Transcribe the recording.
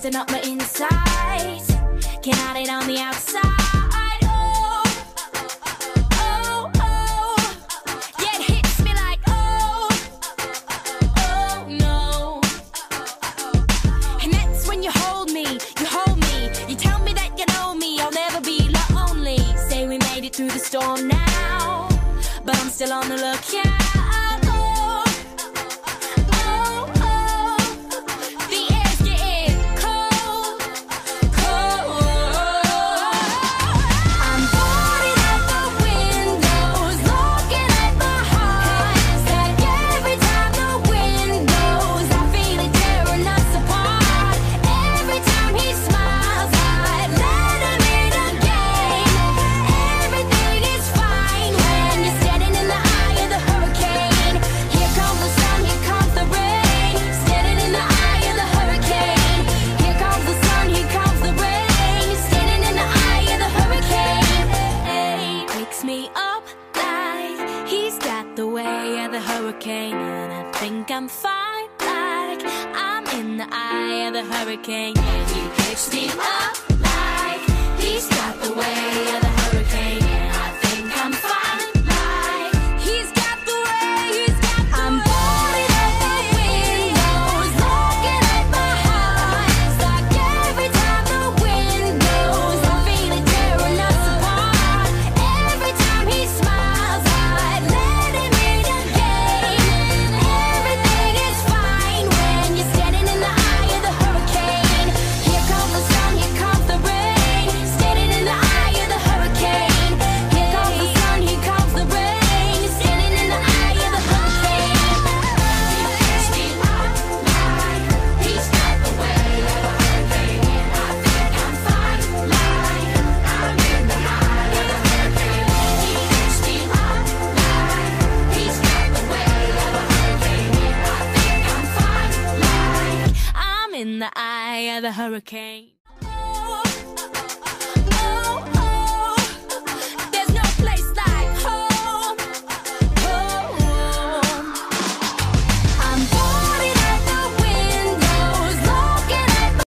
busting up my inside. Can't hide it on the outside. Oh, oh, oh. Yeah, it hits me like oh, oh no. And that's when you hold me, you tell me that you know me, I'll never be lonely. Say we made it through the storm now, but I'm still on the lookout. The way of the hurricane, and I think I'm fine, like I'm in the eye of the hurricane. And he picks me up like he's got the way of the hurricane, and I think I'm fine, like he's got the way, I'm boarding up the windows, looking at my eyes, like every time the wind blows, I feel it tearing us apart. Every time he smiles, in the eye of the hurricane.